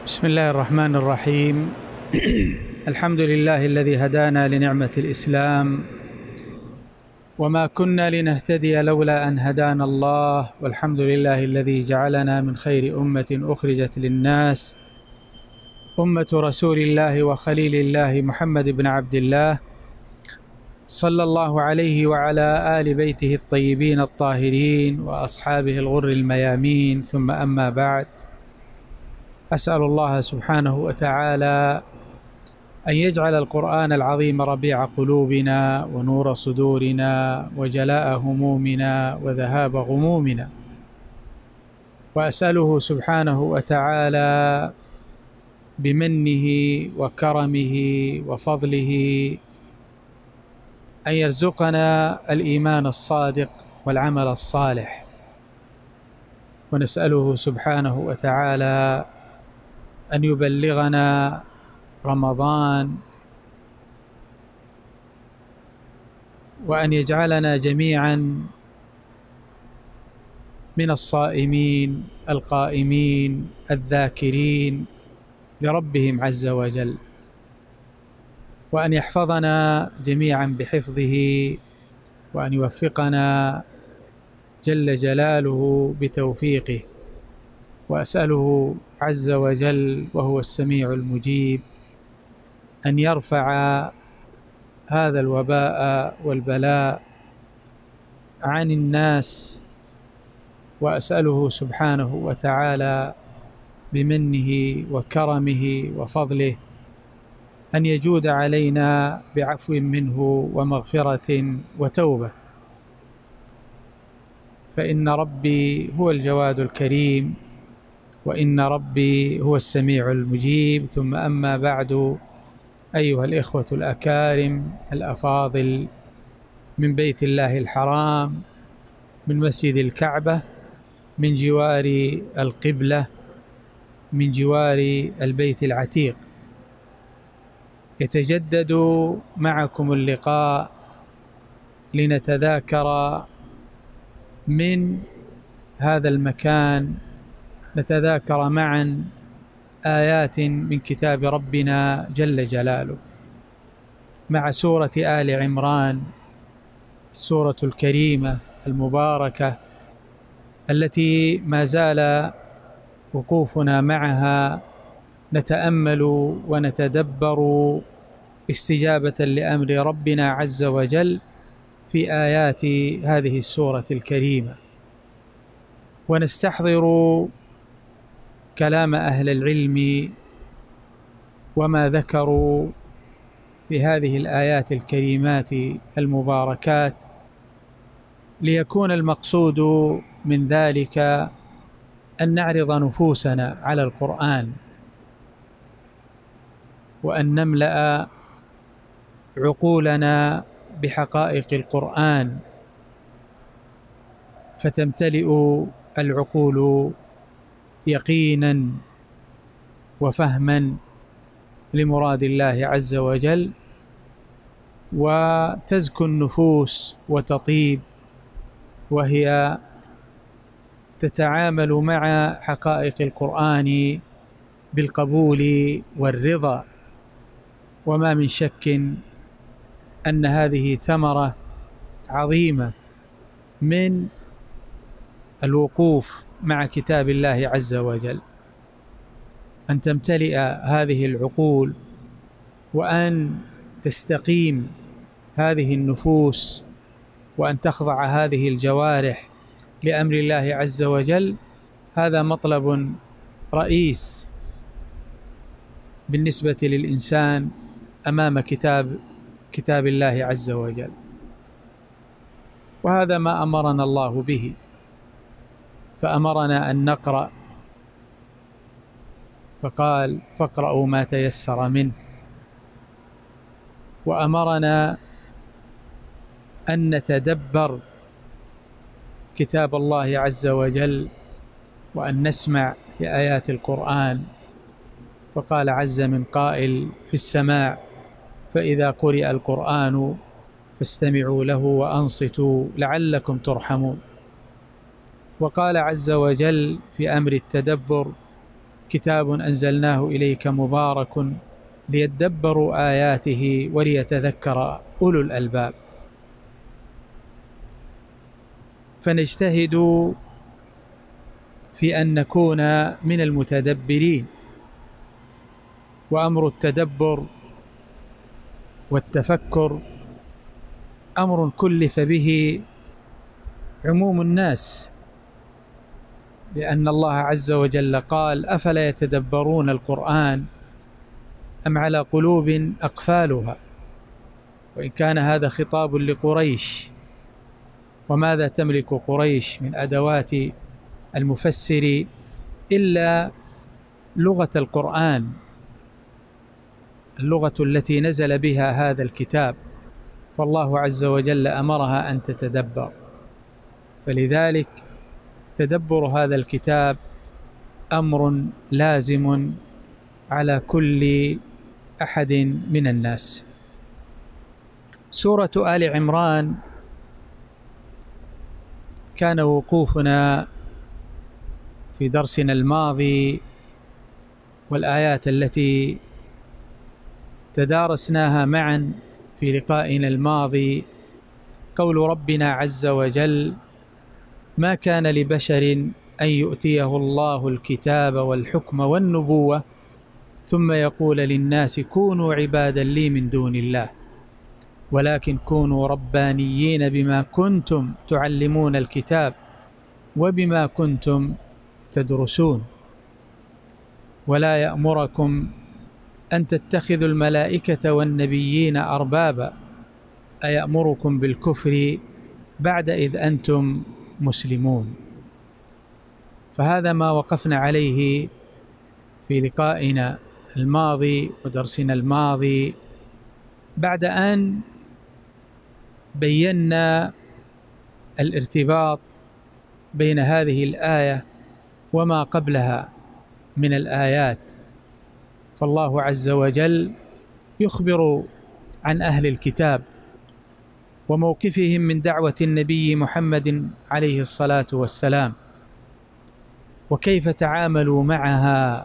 بسم الله الرحمن الرحيم. الحمد لله الذي هدانا لنعمة الإسلام، وما كنا لنهتدي لولا أن هدانا الله، والحمد لله الذي جعلنا من خير أمة أخرجت للناس، أمة رسول الله وخليل الله محمد بن عبد الله صلى الله عليه وعلى آل بيته الطيبين الطاهرين وأصحابه الغر الميامين، ثم أما بعد. أسأل الله سبحانه وتعالى أن يجعل القرآن العظيم ربيع قلوبنا ونور صدورنا وجلاء همومنا وذهاب غمومنا، وأسأله سبحانه وتعالى بمنه وكرمه وفضله أن يرزقنا الإيمان الصادق والعمل الصالح، ونسأله سبحانه وتعالى أن يبلغنا رمضان، وأن يجعلنا جميعا من الصائمين القائمين الذاكرين لربهم عز وجل، وأن يحفظنا جميعا بحفظه، وأن يوفقنا جل جلاله بتوفيقه. وأسأله عز وجل وهو السميع المجيب أن يرفع هذا الوباء والبلاء عن الناس، وأسأله سبحانه وتعالى بمنه وكرمه وفضله أن يجود علينا بعفو منه ومغفرة وتوبة، فإن ربي هو الجواد الكريم، وإن ربي هو السميع المجيب. ثم أما بعد، أيها الإخوة الأكارم الأفاضل من بيت الله الحرام، من مسجد الكعبة، من جوار القبلة، من جوار البيت العتيق، يتجدد معكم اللقاء لنتذاكر من هذا المكان، نتذاكر معا آيات من كتاب ربنا جل جلاله، مع سورة آل عمران، السورة الكريمة المباركة التي ما زال وقوفنا معها نتأمل ونتدبر استجابة لأمر ربنا عز وجل في آيات هذه السورة الكريمة، ونستحضر كلام أهل العلم وما ذكروا في هذه الآيات الكريمات المباركات، ليكون المقصود من ذلك أن نعرض نفوسنا على القرآن، وأن نملأ عقولنا بحقائق القرآن، فتمتلئ العقول يقينا وفهما لمراد الله عز وجل، وتزكو النفوس وتطيب وهي تتعامل مع حقائق القرآن بالقبول والرضا. وما من شك أن هذه ثمرة عظيمة من الوقوف مع كتاب الله عز وجل، أن تمتلئ هذه العقول، وأن تستقيم هذه النفوس، وأن تخضع هذه الجوارح لأمر الله عز وجل. هذا مطلب رئيس بالنسبة للإنسان أمام كتاب الله عز وجل، وهذا ما أمرنا الله به، فأمرنا أن نقرأ، فقال فاقرأوا ما تيسر منه، وأمرنا أن نتدبر كتاب الله عز وجل، وأن نسمع لآيات القرآن، فقال عز من قائل في السماع فإذا قرئ القرآن فاستمعوا له وأنصتوا لعلكم ترحمون. وقال عز وجل في أمر التدبر كتاب أنزلناه إليك مبارك ليدبروا آياته وليتذكر أولو الألباب. فنجتهد في أن نكون من المتدبرين. وأمر التدبر والتفكر أمر كلف به عموم الناس، لأن الله عز وجل قال: أفلا يتدبرون القرآن أم على قلوب أقفالها. وإن كان هذا خطاب لقريش، وماذا تملك قريش من أدوات المفسر إلا لغة القرآن، اللغة التي نزل بها هذا الكتاب، فالله عز وجل أمرها أن تتدبر. فلذلك تدبر هذا الكتاب أمر لازم على كل أحد من الناس. سورة آل عمران كان وقوفنا في درسنا الماضي والآيات التي تدارسناها معا في لقائنا الماضي قول ربنا عز وجل: ما كان لبشر أن يؤتيه الله الكتاب والحكم والنبوة ثم يقول للناس كونوا عبادا لي من دون الله ولكن كونوا ربانيين بما كنتم تعلمون الكتاب وبما كنتم تدرسون ولا يأمركم أن تتخذوا الملائكة والنبيين أربابا أيأمركم بالكفر بعد إذ أنتم مسلمون. فهذا ما وقفنا عليه في لقائنا الماضي ودرسنا الماضي، بعد أن بينا الارتباط بين هذه الآية وما قبلها من الآيات. فالله عز وجل يخبر عن أهل الكتاب وموقفهم من دعوة النبي محمد عليه الصلاة والسلام، وكيف تعاملوا معها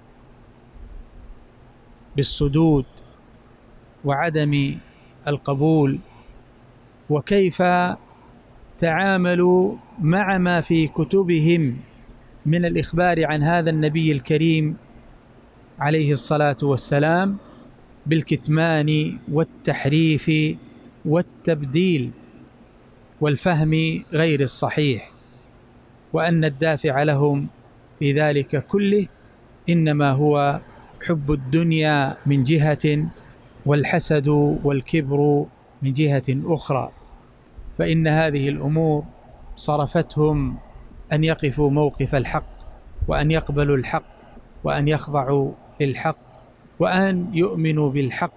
بالصدود وعدم القبول، وكيف تعاملوا مع ما في كتبهم من الإخبار عن هذا النبي الكريم عليه الصلاة والسلام بالكتمان والتحريف والتبديل والفهم غير الصحيح، وأن الدافع لهم في ذلك كله إنما هو حب الدنيا من جهة والحسد والكبر من جهة أخرى. فإن هذه الأمور صرفتهم أن يقفوا موقف الحق وأن يقبلوا الحق وأن يخضعوا للحق وأن يؤمنوا بالحق.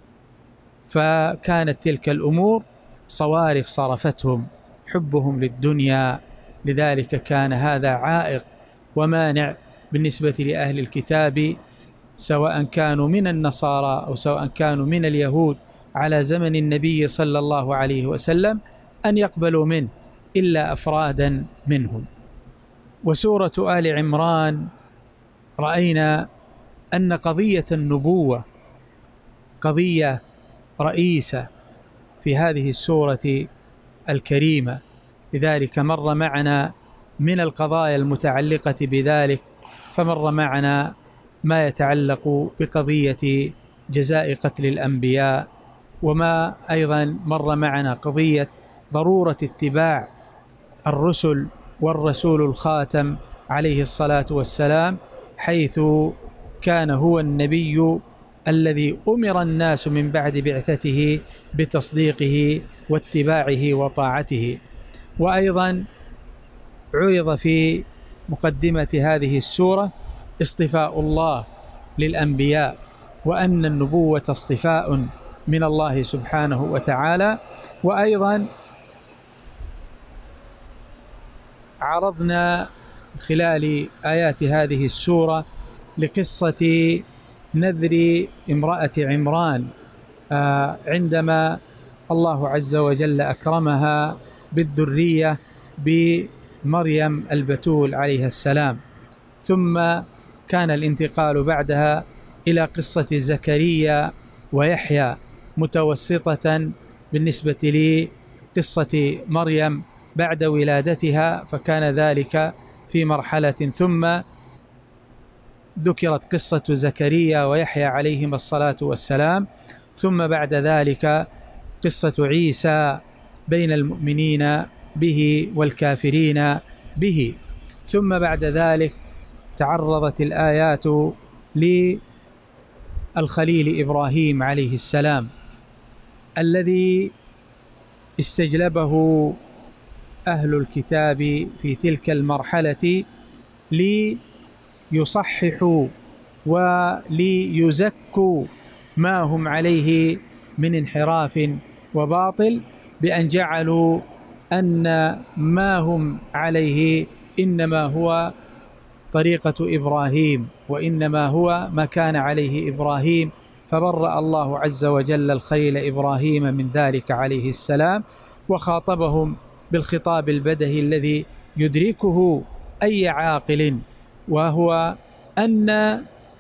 فكانت تلك الأمور صوارف صرفتهم حبهم للدنيا. لذلك كان هذا عائق ومانع بالنسبة لأهل الكتاب، سواء كانوا من النصارى أو سواء كانوا من اليهود على زمن النبي صلى الله عليه وسلم، أن يقبلوا منه إلا أفرادا منهم. وسورة آل عمران رأينا أن قضية النبوة قضية رئيسة في هذه السورة الكريمة. لذلك مر معنا من القضايا المتعلقة بذلك، فمر معنا ما يتعلق بقضية جزاء قتل الأنبياء، وما أيضا مر معنا قضية ضرورة اتباع الرسل والرسول الخاتم عليه الصلاة والسلام، حيث كان هو النبي الذي أمر الناس من بعد بعثته بتصديقه واتباعه وطاعته. وأيضا عرض في مقدمة هذه السورة اصطفاء الله للأنبياء، وأن النبوة اصطفاء من الله سبحانه وتعالى. وأيضا عرضنا خلال آيات هذه السورة لقصة نذر امرأة عمران عندما الله عز وجل أكرمها بالذرية بمريم البتول عليها السلام، ثم كان الانتقال بعدها إلى قصة زكريا ويحيى متوسطة بالنسبة لقصة مريم بعد ولادتها، فكان ذلك في مرحلة، ثم ذكرت قصة زكريا ويحيى عليهما الصلاة والسلام، ثم بعد ذلك قصة عيسى بين المؤمنين به والكافرين به، ثم بعد ذلك تعرضت الآيات للخليل إبراهيم عليه السلام الذي استجلبه أهل الكتاب في تلك المرحلة ليصححوا وليزكوا ما هم عليه من انحراف وباطل، بأن جعلوا أن ما هم عليه إنما هو طريقة إبراهيم، وإنما هو ما كان عليه إبراهيم، فبرأ الله عز وجل الخليل إبراهيم من ذلك عليه السلام، وخاطبهم بالخطاب البدهي الذي يدركه أي عاقل، وهو أن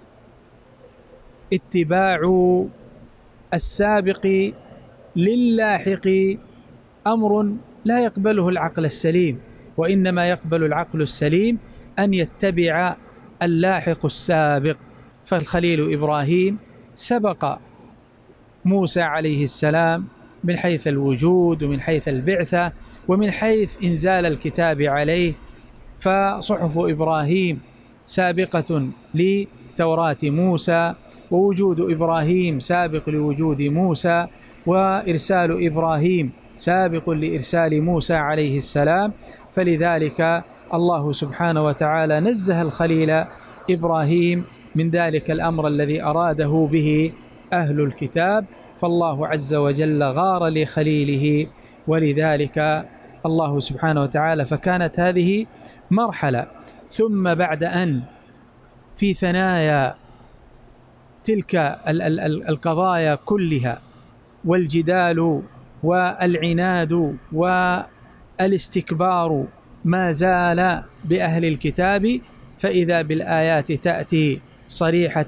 اتباع السابق للاحق أمر لا يقبله العقل السليم، وإنما يقبل العقل السليم أن يتبع اللاحق السابق. فالخليل إبراهيم سبق موسى عليه السلام من حيث الوجود ومن حيث البعثة ومن حيث إنزال الكتاب عليه، فصحف إبراهيم سابقة لتوراة موسى، ووجود إبراهيم سابق لوجود موسى، وإرسال إبراهيم سابق لإرسال موسى عليه السلام. فلذلك الله سبحانه وتعالى نزه الخليل إبراهيم من ذلك الأمر الذي أراده به أهل الكتاب، فالله عز وجل غار لخليله، ولذلك الله سبحانه وتعالى فكانت هذه مرحلة. ثم بعد أن في ثنايا تلك القضايا كلها والجدال والعناد والاستكبار ما زال بأهل الكتاب، فإذا بالآيات تأتي صريحة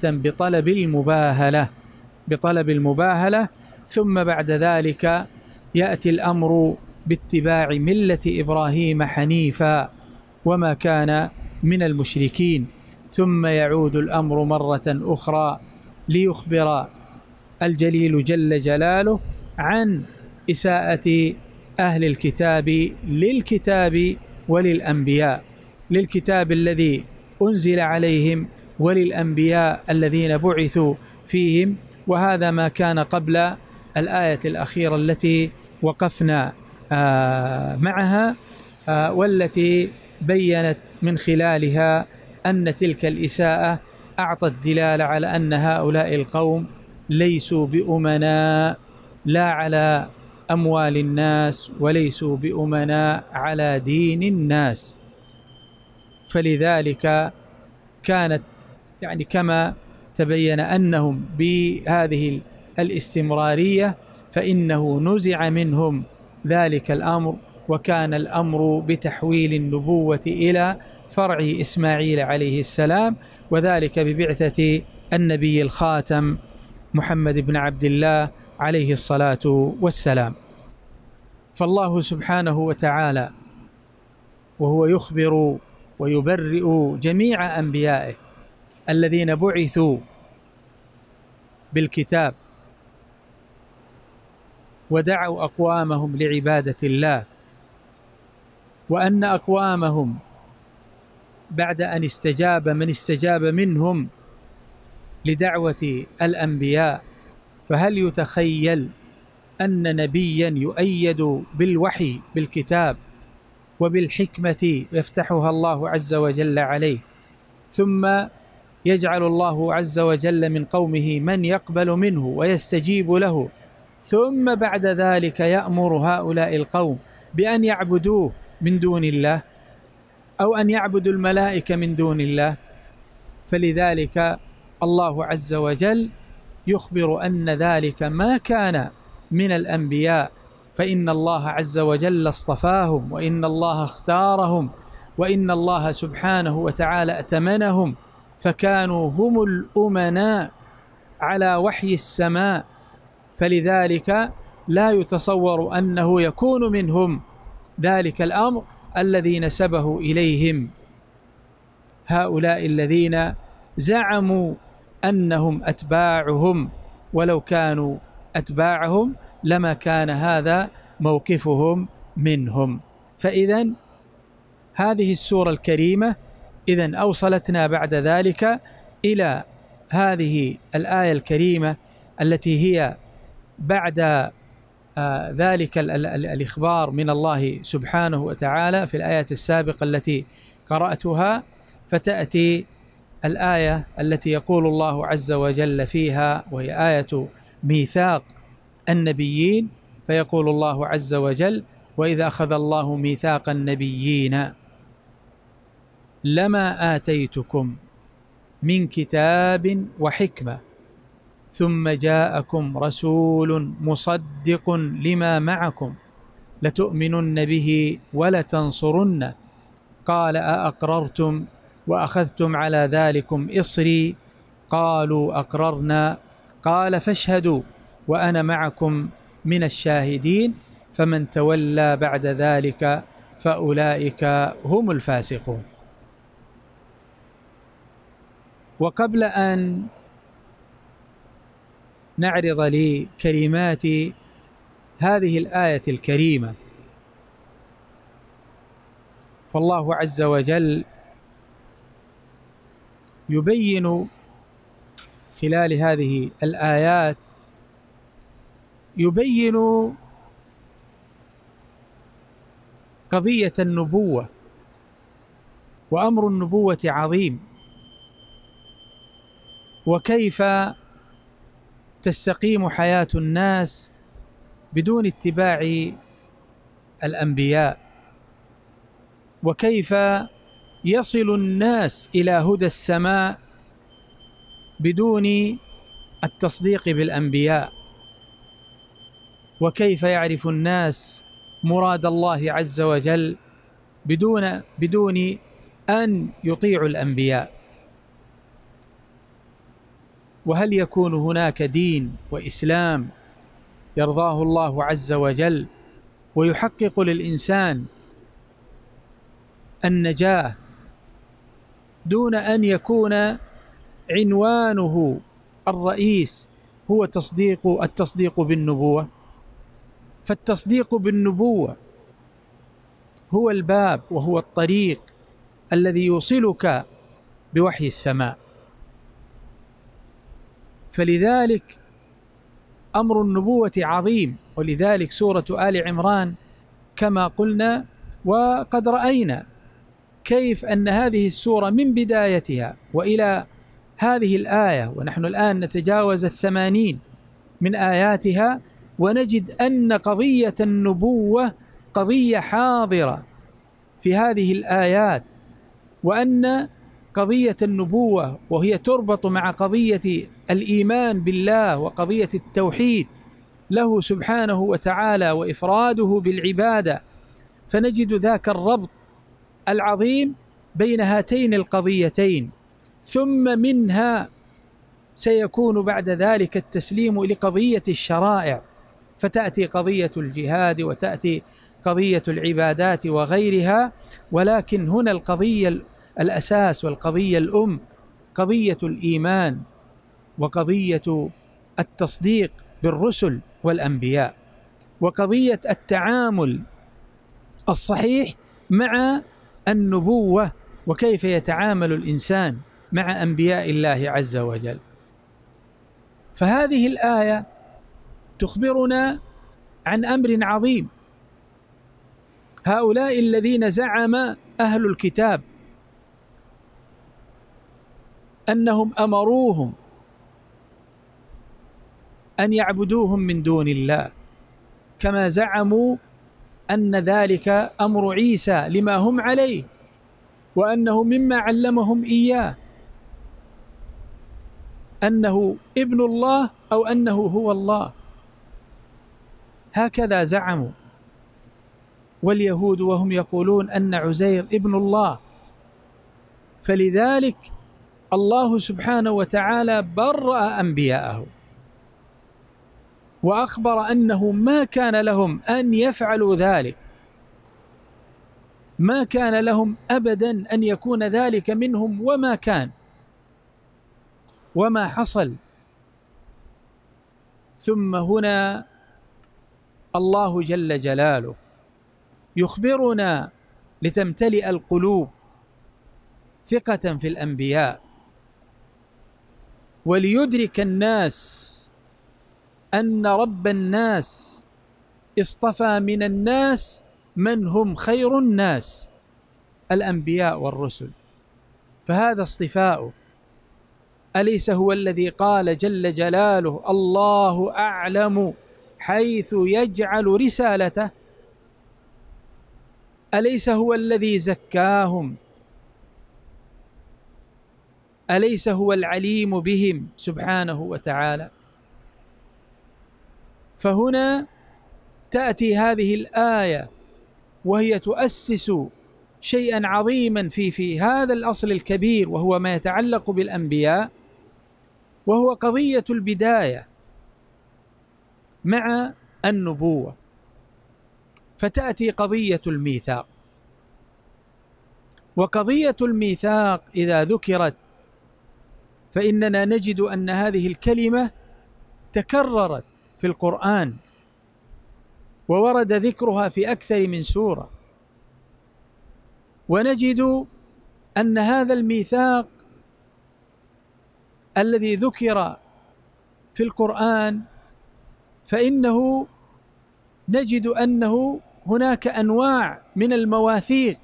بطلب المباهلة، ثم بعد ذلك يأتي الأمر باتباع ملة إبراهيم حنيفا وما كان من المشركين، ثم يعود الأمر مرة أخرى ليخبر الجليل جل جلاله عن إساءة أهل الكتاب للكتاب وللأنبياء، للكتاب الذي أنزل عليهم وللأنبياء الذين بعثوا فيهم. وهذا ما كان قبل الآية الأخيرة التي وقفنا معها، والتي بيّنت من خلالها أن تلك الإساءة أعطت دلالة على أن هؤلاء القوم ليسوا بأمناء لا على أموال الناس، وليسوا بأمناء على دين الناس. فلذلك كانت كما تبين أنهم بهذه الاستمرارية فإنه نزع منهم ذلك الأمر، وكان الأمر بتحويل النبوة إلى فرع إسماعيل عليه السلام، وذلك ببعثة النبي الخاتم محمد بن عبد الله عليه الصلاة والسلام. فالله سبحانه وتعالى وهو يخبر ويبرئ جميع أنبيائه الذين بعثوا بالكتاب ودعوا أقوامهم لعبادة الله، وأن أقوامهم بعد أن استجاب من استجاب منهم لدعوة الأنبياء، فهل يتخيل أن نبيا يؤيد بالوحي بالكتاب وبالحكمة يفتحها الله عز وجل عليه، ثم يجعل الله عز وجل من قومه من يقبل منه ويستجيب له، ثم بعد ذلك يأمر هؤلاء القوم بأن يعبدوه من دون الله أو أن يعبدوا الملائكة من دون الله؟ فلذلك الله عز وجل يخبر أن ذلك ما كان من الأنبياء، فإن الله عز وجل اصطفاهم، وإن الله اختارهم، وإن الله سبحانه وتعالى ائتمنهم فكانوا هم الأمناء على وحي السماء، فلذلك لا يتصور أنه يكون منهم ذلك الأمر الذي نسبه إليهم هؤلاء الذين زعموا أنهم أتباعهم، ولو كانوا أتباعهم لما كان هذا موقفهم منهم. فإذن هذه السورة الكريمة إذن أوصلتنا بعد ذلك إلى هذه الآية الكريمة التي هي بعد ذلك الإخبار من الله سبحانه وتعالى في الآيات السابقة التي قرأتها، فتأتي الآية التي يقول الله عز وجل فيها، وهي آية ميثاق النبيين، فيقول الله عز وجل: وإذا أخذ الله ميثاق النبيين لما آتيتكم من كتاب وحكمة ثم جاءكم رسول مصدق لما معكم لتؤمنن به ولتنصرنه قال أأقررتم وأخذتم على ذلكم إصري قالوا أقررنا قال فاشهدوا وأنا معكم من الشاهدين فمن تولى بعد ذلك فأولئك هم الفاسقون. وقبل أن نعرض لكلمات هذه الآية الكريمة، فالله عز وجل يبين خلال هذه الآيات يبين قضية النبوة، وأمر النبوة عظيم، وكيف تستقيم حياة الناس بدون اتباع الأنبياء، وكيف يصل الناس إلى هدى السماء بدون التصديق بالأنبياء، وكيف يعرف الناس مراد الله عز وجل بدون أن يطيعوا الأنبياء. وهل يكون هناك دين وإسلام يرضاه الله عز وجل ويحقق للإنسان النجاة دون أن يكون عنوانه الرئيس هو التصديق بالنبوة؟ فالتصديق بالنبوة هو الباب وهو الطريق الذي يوصلك بوحي السماء. فلذلك أمر النبوة عظيم، ولذلك سورة آل عمران كما قلنا وقد رأينا كيف أن هذه السورة من بدايتها وإلى هذه الآية، ونحن الآن نتجاوز 80 من آياتها، ونجد أن قضية النبوة قضية حاضرة في هذه الآيات، وأن قضية النبوة وهي تربط مع قضية الإيمان بالله وقضية التوحيد له سبحانه وتعالى وإفراده بالعبادة، فنجد ذاك الربط العظيم بين هاتين القضيتين. ثم منها سيكون بعد ذلك التسليم لقضية الشرائع، فتأتي قضية الجهاد وتأتي قضية العبادات وغيرها، ولكن هنا القضية الأساس والقضية الأم قضية الإيمان وقضية التصديق بالرسل والأنبياء، وقضية التعامل الصحيح مع النبوة، وكيف يتعامل الإنسان مع أنبياء الله عز وجل. فهذه الآية تخبرنا عن أمر عظيم. هؤلاء الذين زعم أهل الكتاب أنهم أمروهم أن يعبدوهم من دون الله، كما زعموا أن ذلك أمر عيسى لما هم عليه، وأنه مما علمهم إياه أنه ابن الله أو أنه هو الله، هكذا زعموا. واليهود وهم يقولون أن عزير ابن الله. فلذلك الله سبحانه وتعالى برأ أنبياءه وأخبر أنه ما كان لهم أن يفعلوا ذلك، ما كان لهم أبدا أن يكون ذلك منهم، وما كان وما حصل. ثم هنا الله جل جلاله يخبرنا لتمتلئ القلوب ثقة في الأنبياء، وليدرك الناس أن رب الناس اصطفى من الناس من هم خير الناس، الأنبياء والرسل، فهذا اصطفاؤه. أليس هو الذي قال جل جلاله: الله أعلم حيث يجعل رسالته؟ أليس هو الذي زكاهم؟ أليس هو العليم بهم سبحانه وتعالى؟ فهنا تأتي هذه الآية وهي تؤسس شيئا عظيما في هذا الأصل الكبير، وهو ما يتعلق بالأنبياء، وهو قضية البداية مع النبوة. فتأتي قضية الميثاق، وقضية الميثاق إذا ذكرت فإننا نجد أن هذه الكلمة تكررت في القرآن، وورد ذكرها في أكثر من سورة، ونجد أن هذا الميثاق الذي ذكر في القرآن فإنه نجد أنه هناك أنواع من المواثيق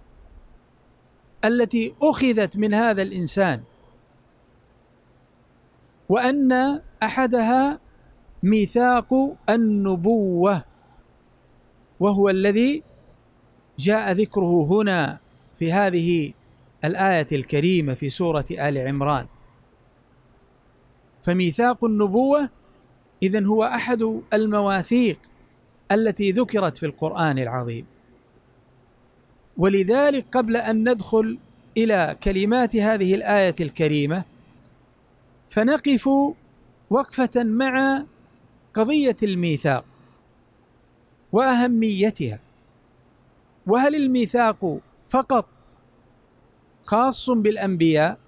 التي أخذت من هذا الإنسان، وأن أحدها ميثاق النبوة، وهو الذي جاء ذكره هنا في هذه الآية الكريمة في سورة آل عمران. فميثاق النبوة إذن هو أحد المواثيق التي ذكرت في القرآن العظيم. ولذلك قبل أن ندخل إلى كلمات هذه الآية الكريمة فنقف وقفة مع قضية الميثاق وأهميتها. وهل الميثاق فقط خاص بالأنبياء،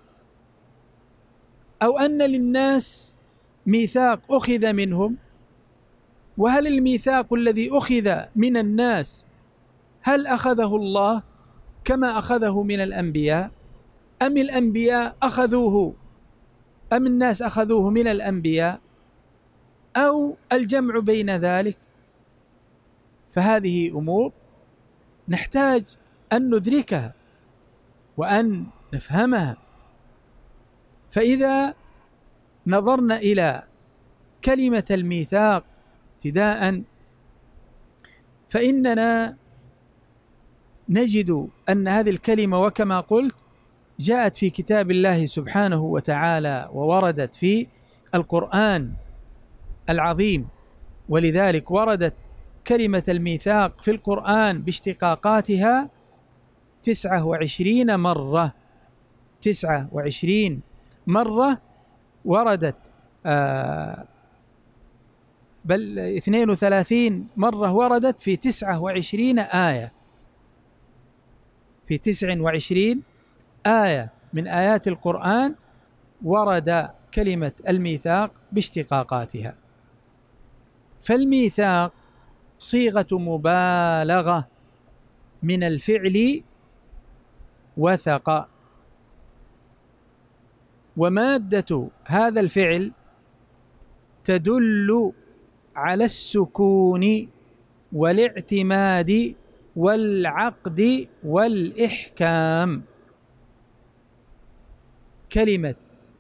أو أن للناس ميثاق أخذ منهم؟ وهل الميثاق الذي أخذ من الناس هل أخذه الله كما أخذه من الأنبياء، أم الأنبياء أخذوه، أم الناس أخذوه من الأنبياء، أو الجمع بين ذلك؟ فهذه أمور نحتاج أن ندركها وأن نفهمها. فإذا نظرنا إلى كلمة الميثاق ابتداء فإننا نجد أن هذه الكلمة وكما قلت جاءت في كتاب الله سبحانه وتعالى ووردت في القرآن العظيم، ولذلك وردت كلمة الميثاق في القرآن باشتقاقاتها 29 مرة. 29 مرة وردت، بل 32 مرة وردت في 29 آية. في 29 آية من آيات القرآن ورد كلمة الميثاق باشتقاقاتها. فالميثاق صيغة مبالغة من الفعل وثق، ومادة هذا الفعل تدل على السكون والاعتماد والعقد والإحكام. كلمة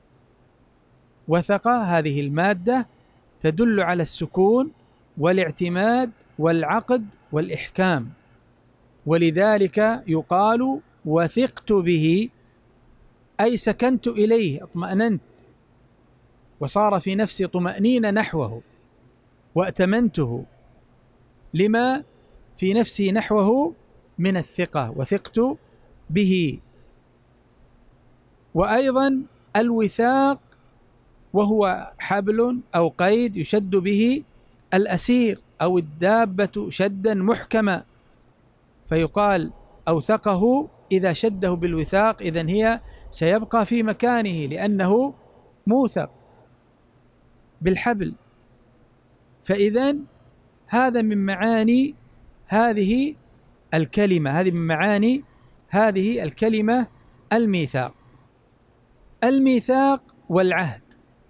وثق هذه المادة تدل على السكون والاعتماد والعقد والإحكام، ولذلك يقال وثقت به، أي سكنت إليه، اطمأننت وصار في نفسي طمأنينة نحوه، وأتمنته لما في نفسي نحوه من الثقة، وثقت به. وأيضا الوثاق وهو حبل أو قيد يشد به الأسير أو الدابة شدا محكما، فيقال أوثقه إذا شده بالوثاق، إذن هي سيبقى في مكانه لأنه موثق بالحبل. فإذن هذا من معاني هذه الكلمة، هذه من معاني هذه الكلمة الميثاق. الميثاق والعهد،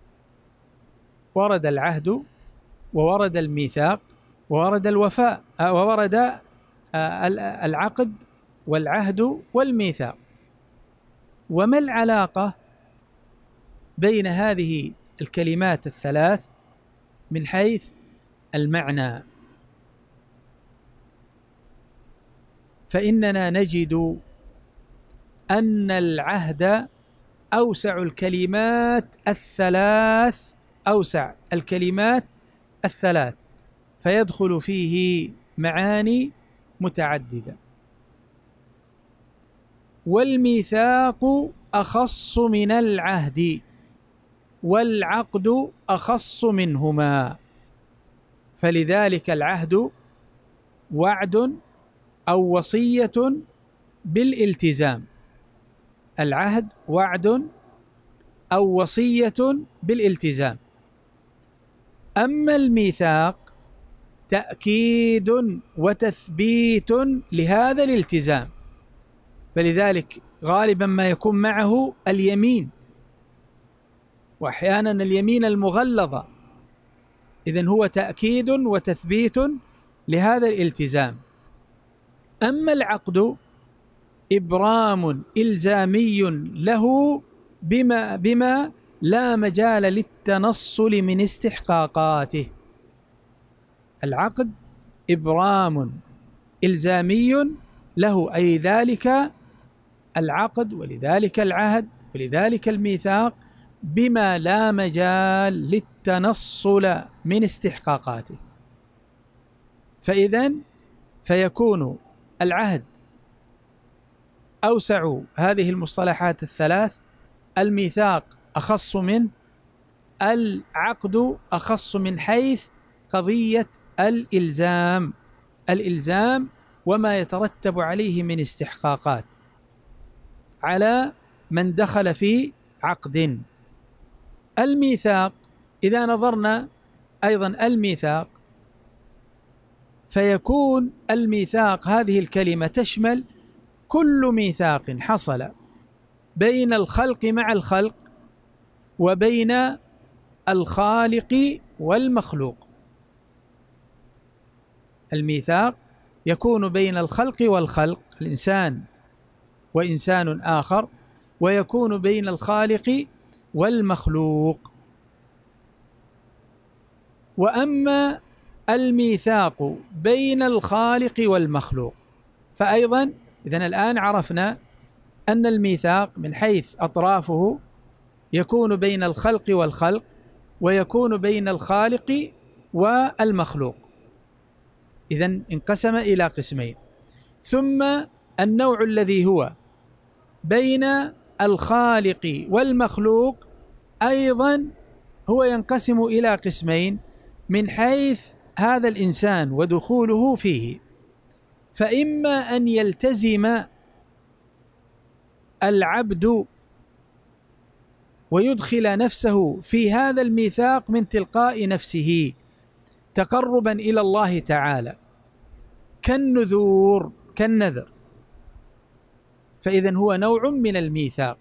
ورد العهد وورد الميثاق وورد الوفاء وورد العقد والعهد والميثاق. وما العلاقة بين هذه الكلمات الثلاث من حيث المعنى؟ فإننا نجد أن العهد أوسع الكلمات الثلاث، أوسع الكلمات الثلاث، فيدخل فيه معاني متعددة. والميثاق أخص من العهد، والعقد أخص منهما، فلذلك العهد وعد أو وصية بالالتزام، العهد وعد أو وصية بالالتزام. أما الميثاق تأكيد وتثبيت لهذا الالتزام، فلذلك غالبا ما يكون معه اليمين، وأحيانا اليمين المغلظة، إذن هو تأكيد وتثبيت لهذا الالتزام. أما العقد إبرام إلزامي له بما لا مجال للتنصل من استحقاقاته. العقد إبرام إلزامي له، أي ذلك العقد ولذلك العهد ولذلك الميثاق بما لا مجال للتنصل من استحقاقاته. فإذن فيكون العهد أوسع هذه المصطلحات الثلاث، الميثاق أخص منه، العقد أخص من حيث قضية الإلزام وما يترتب عليه من استحقاقات على من دخل في عقد. الميثاق إذا نظرنا أيضا الميثاق، فيكون الميثاق هذه الكلمة تشمل كل ميثاق حصل بين الخلق مع الخلق وبين الخالق والمخلوق. الميثاق يكون بين الخلق والخلق، الإنسان وإنسان آخر، ويكون بين الخالق والمخلوق. وأما الميثاق بين الخالق والمخلوق فأيضا إذن الآن عرفنا أن الميثاق من حيث أطرافه يكون بين الخلق والخلق، ويكون بين الخالق والمخلوق، إذن انقسم إلى قسمين. ثم النوع الذي هو بين الخالق والمخلوق أيضا هو ينقسم إلى قسمين من حيث هذا الإنسان ودخوله فيه. فإما أن يلتزم العبد ويدخل نفسه في هذا الميثاق من تلقاء نفسه تقربا إلى الله تعالى، كالنذر، فإذن هو نوع من الميثاق.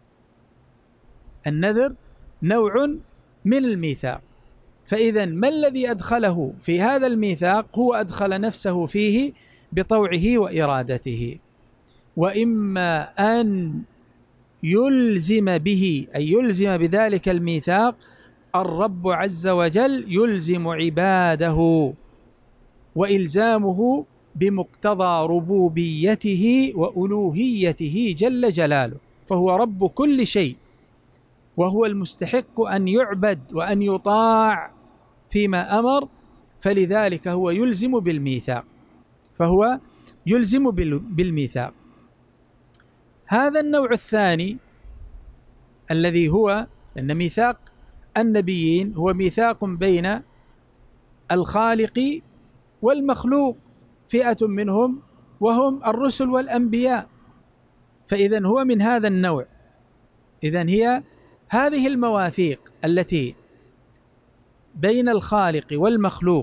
النذر نوع من الميثاق، فإذن ما الذي أدخله في هذا الميثاق؟ هو أدخل نفسه فيه بطوعه وإرادته. وإما أن يلزم به، أي يلزم بذلك الميثاق الرب عز وجل، يلزم عباده، وإلزامه بمقتضى ربوبيته وألوهيته جل جلاله، فهو رب كل شيء، وهو المستحق أن يعبد وأن يطاع فيما أمر، فلذلك هو يلزم بالميثاق، فهو يلزم بالميثاق. هذا النوع الثاني الذي هو أن ميثاق النبيين هو ميثاق بين الخالق والمخلوق، فئة منهم وهم الرسل والأنبياء، فإذا هو من هذا النوع. إذن هي هذه المواثيق التي بين الخالق والمخلوق،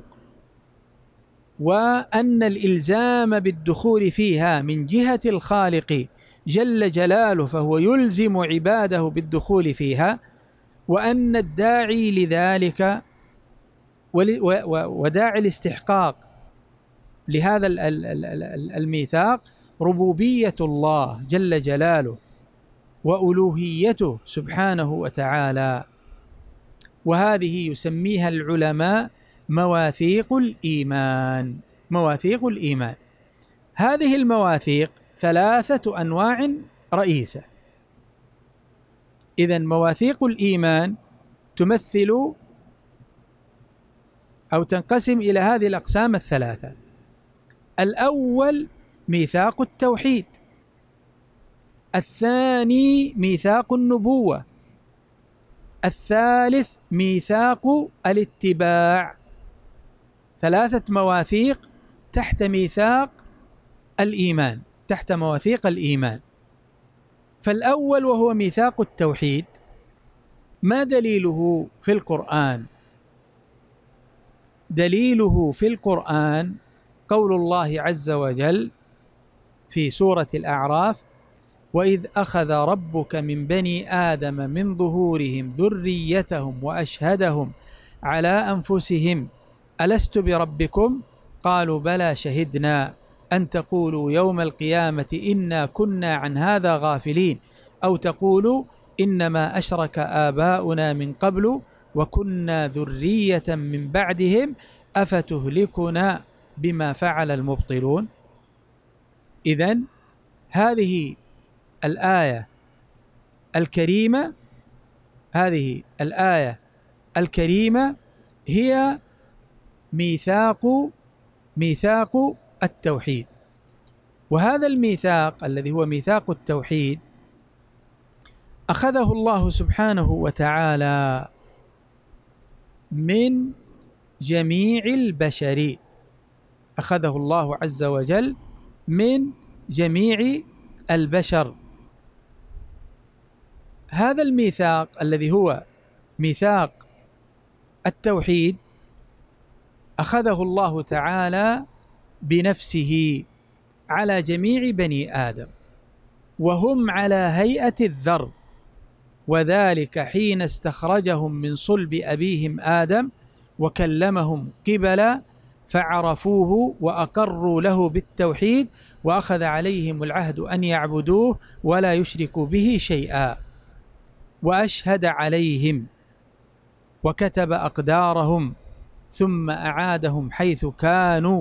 وأن الإلزام بالدخول فيها من جهة الخالق جل جلاله، فهو يلزم عباده بالدخول فيها، وأن الداعي لذلك وداعي الاستحقاق لهذا الميثاق ربوبية الله جل جلاله وألوهيته سبحانه وتعالى، وهذه يسميها العلماء مواثيق الإيمان. مواثيق الإيمان، هذه المواثيق 3 أنواع رئيسة. إذن مواثيق الإيمان تمثل أو تنقسم إلى هذه الأقسام 3. الأول ميثاق التوحيد، الثاني ميثاق النبوة، الثالث ميثاق الاتباع. 3 مواثيق تحت ميثاق الإيمان، تحت مواثيق الإيمان. فالأول وهو ميثاق التوحيد، ما دليله في القرآن؟ دليله في القرآن قول الله عز وجل في سورة الأعراف: وإذ أخذ ربك من بني آدم من ظهورهم ذريتهم وأشهدهم على أنفسهم ألست بربكم قالوا بلى شهدنا أن تقولوا يوم القيامة إنا كنا عن هذا غافلين أو تقولوا إنما أشرك آباؤنا من قبل وكنا ذرية من بعدهم أفتهلكنا بما فعل المبطلون. إذن هذه الآية الكريمة، هذه الآية الكريمة هي ميثاق التوحيد. وهذا الميثاق الذي هو ميثاق التوحيد أخذه الله سبحانه وتعالى من جميع البشر، أخذه الله عز وجل من جميع البشر. هذا الميثاق الذي هو ميثاق التوحيد أخذه الله تعالى بنفسه على جميع بني آدم، وهم على هيئة الذر، وذلك حين استخرجهم من صلب أبيهم آدم وكلمهم قبلا فعرفوه وأقروا له بالتوحيد، وأخذ عليهم العهد أن يعبدوه ولا يشركوا به شيئا، وأشهد عليهم وكتب أقدارهم ثم أعادهم حيث كانوا.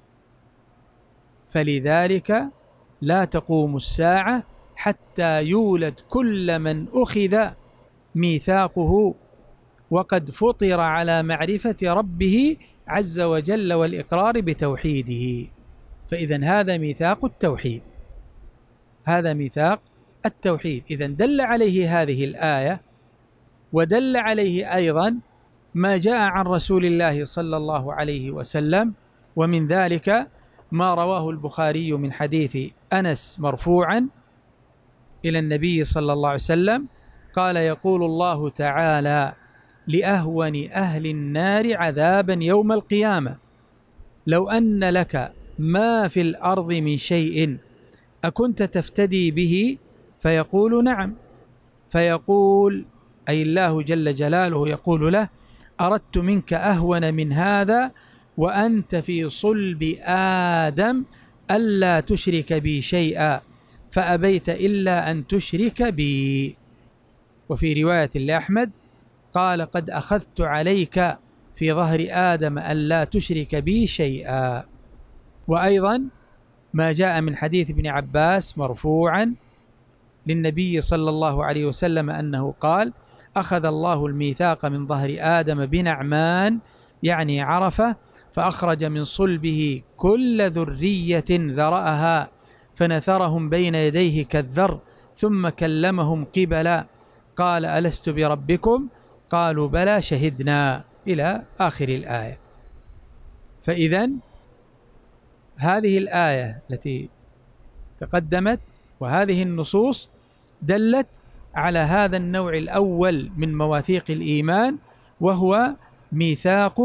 فلذلك لا تقوم الساعة حتى يولد كل من أخذ ميثاقه وقد فطر على معرفة ربه عز وجل والإقرار بتوحيده. فإذن هذا ميثاق التوحيد، هذا ميثاق التوحيد. إذن دل عليه هذه الآية، ودل عليه أيضا ما جاء عن رسول الله صلى الله عليه وسلم، ومن ذلك ما رواه البخاري من حديث أنس مرفوعا إلى النبي صلى الله عليه وسلم قال: يقول الله تعالى لأهون أهل النار عذابا يوم القيامة: لو أن لك ما في الأرض من شيء أكنت تفتدي به؟ فيقول: نعم. فيقول أي الله جل جلاله يقول له: أردت منك أهون من هذا وأنت في صلب آدم ألا تشرك بي شيئا فأبيت إلا أن تشرك بي. وفي رواية لأحمد قال: قد أخذت عليك في ظهر آدم ألا تشرك بي شيئا. وأيضا ما جاء من حديث ابن عباس مرفوعا للنبي صلى الله عليه وسلم أنه قال: أخذ الله الميثاق من ظهر آدم بنعمان، يعني عرفة، فأخرج من صلبه كل ذرية ذرأها فنثرهم بين يديه كالذر ثم كلمهم قبلا قال ألست بربكم قالوا بلى شهدنا إلى آخر الآية. فإذن هذه الآية التي تقدمت وهذه النصوص دلت على هذا النوع الأول من مواثيق الإيمان، وهو ميثاق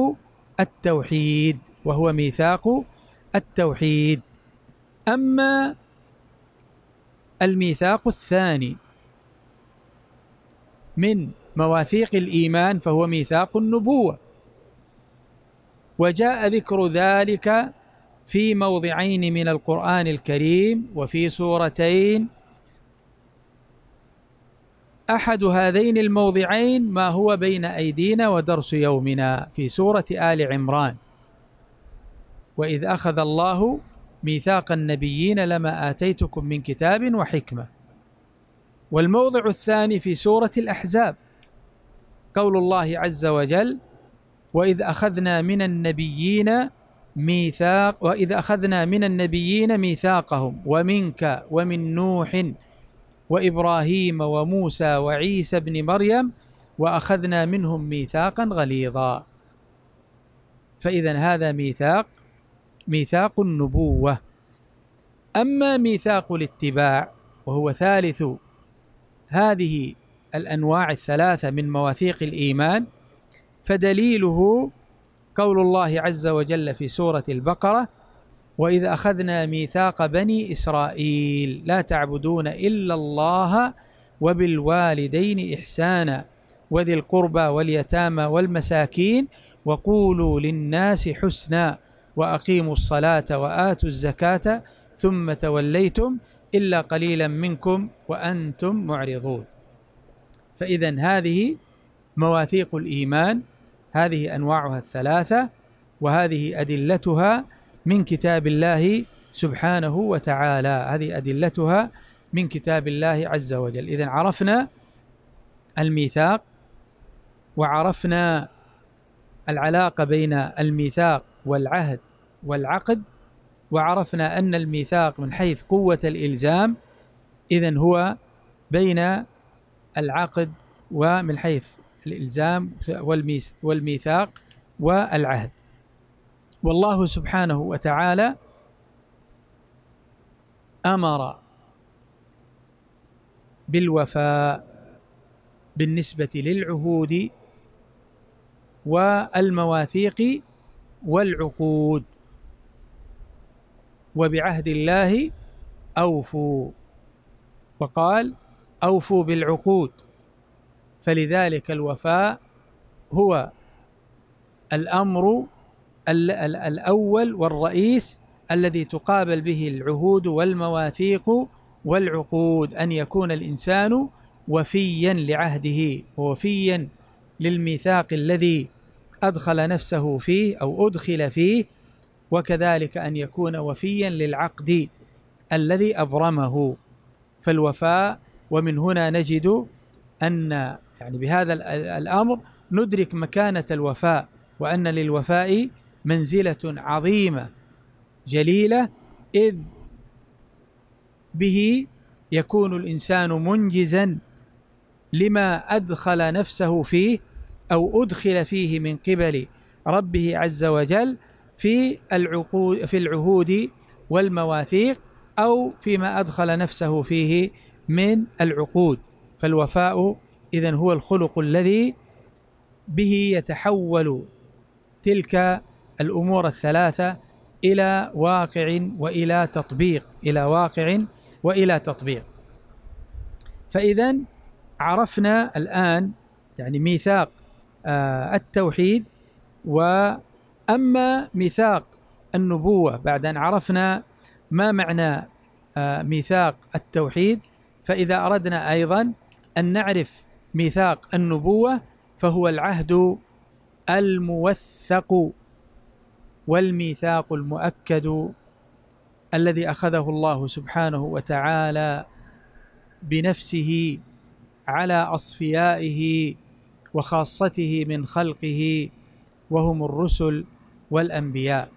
التوحيد. أما الميثاق الثاني من مواثيق الإيمان فهو ميثاق النبوة، وجاء ذكر ذلك في موضعين من القرآن الكريم وفي سورتين. أحد هذين الموضعين ما هو بين أيدينا ودرس يومنا في سورة آل عمران: وإذ أخذ الله ميثاق النبيين لما آتيتكم من كتاب وحكمة. والموضع الثاني في سورة الأحزاب قول الله عز وجل: وإذ أخذنا من النبيين ميثاقهم ومنك ومن نوح وإبراهيم وموسى وعيسى بن مريم وأخذنا منهم ميثاقا غليظا. فإذا هذا ميثاق النبوة. أما ميثاق الاتباع وهو ثالث هذه الأنواع الثلاثة من مواثيق الإيمان، فدليله قول الله عز وجل في سورة البقرة: وإذ أخذنا ميثاق بني إسرائيل لا تعبدون إلا الله وبالوالدين إحسانا وذي القربى واليتامى والمساكين وقولوا للناس حسنا وأقيموا الصلاة وآتوا الزكاة ثم توليتم إلا قليلا منكم وأنتم معرضون. فإذا هذه مواثيق الإيمان، هذه أنواعها الثلاثة، وهذه أدلتها من كتاب الله سبحانه وتعالى، هذه أدلتها من كتاب الله عز وجل. إذن عرفنا الميثاق، وعرفنا العلاقة بين الميثاق والعهد والعقد، وعرفنا أن الميثاق من حيث قوة الإلزام إذن هو بين العقد ومن حيث الإلزام والميثاق والعهد. والله سبحانه وتعالى أمر بالوفاء بالنسبة للعهود والمواثيق والعقود، وبعهد الله أوفوا، وقال أوفوا بالعقود. فلذلك الوفاء هو الأمر الأول والرئيس الذي تقابل به العهود والمواثيق والعقود، أن يكون الإنسان وفيا لعهده ووفيا للميثاق الذي أدخل نفسه فيه أو أدخل فيه، وكذلك أن يكون وفيا للعقد الذي أبرمه. فالوفاء، ومن هنا نجد أن يعني بهذا الأمر ندرك مكانة الوفاء، وأن للوفاء منزلة عظيمة جليلة، إذ به يكون الإنسان منجزا لما أدخل نفسه فيه أو أدخل فيه من قبل ربه عز وجل في العهود والمواثيق، أو فيما أدخل نفسه فيه من العقود. فالوفاء إذن هو الخلق الذي به يتحول تلك الأمور الثلاثة إلى واقع وإلى تطبيق، فإذن عرفنا الآن يعني ميثاق التوحيد. وأما ميثاق النبوة بعد أن عرفنا ما معنى ميثاق التوحيد، فإذا أردنا أيضا أن نعرف ميثاق النبوة فهو العهد الموثق والميثاق المؤكد الذي أخذه الله سبحانه وتعالى بنفسه على أصفيائه وخاصته من خلقه، وهم الرسل والأنبياء،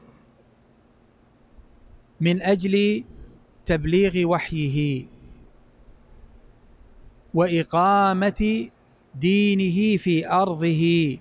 من أجل تبليغ وحيه. وإقامة دينه في أرضه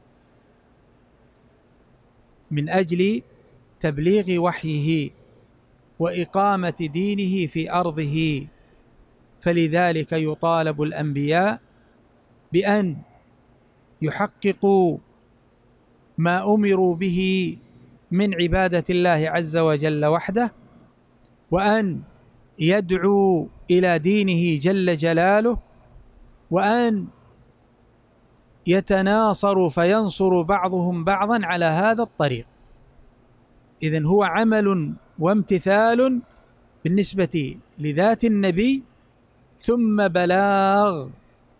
من أجل تبليغ وحيه وإقامة دينه في أرضه. فلذلك يطالب الأنبياء بأن يحققوا ما أمروا به من عبادة الله عز وجل وحده، وأن يدعوا إلى دينه جل جلاله، وأن يتناصروا فينصر بعضهم بعضا على هذا الطريق. إذن هو عمل وامتثال بالنسبة لذات النبي، ثم بلاغ.